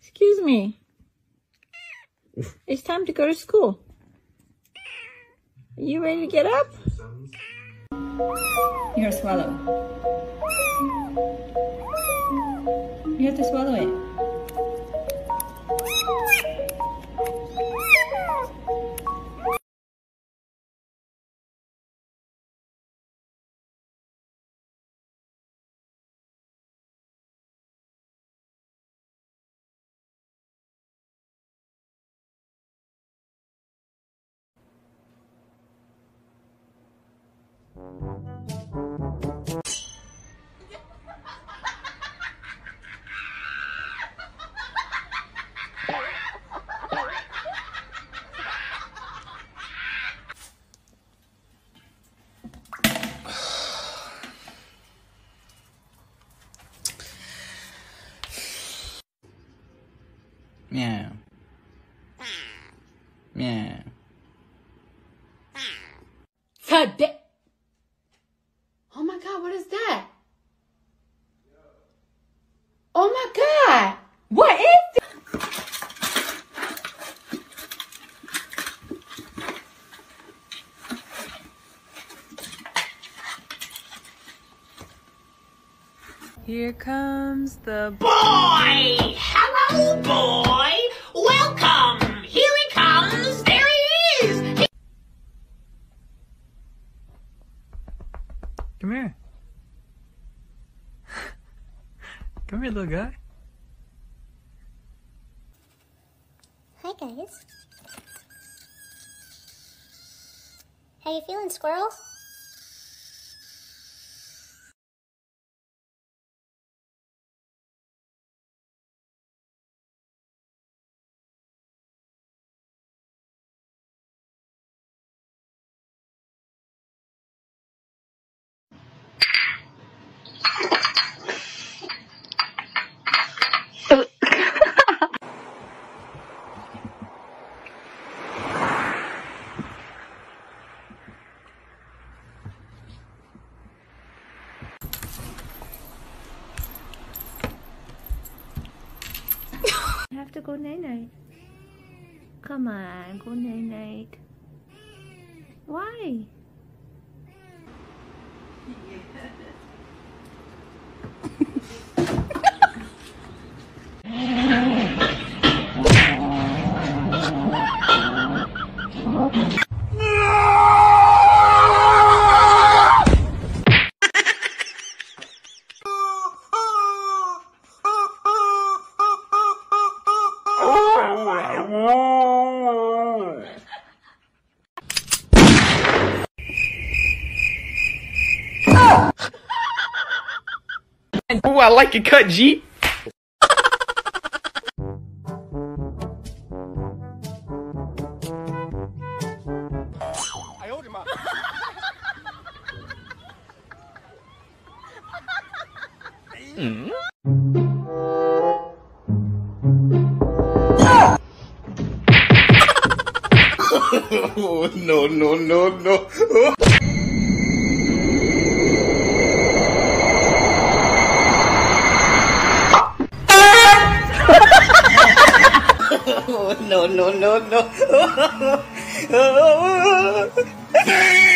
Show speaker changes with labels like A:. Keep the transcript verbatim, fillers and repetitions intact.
A: Excuse me. It's time to go to school. Are you ready to get up? You gotta swallow. You have to swallow it.
B: Meow. Meow.
C: Today. Oh my God, what is that? Oh my God, what is this?
D: Here comes the
E: boy! Hello, boy! Welcome! Here he comes! There he is! He
D: Come here. Come here, little guy.
F: Hi, guys. How you feeling, squirrel?
A: I have to go night-night. Come on, go night-night. Why?
B: Ooh, I like your cut, G. Mm. Oh, no, no, no, no. Oh, no, no, no, no.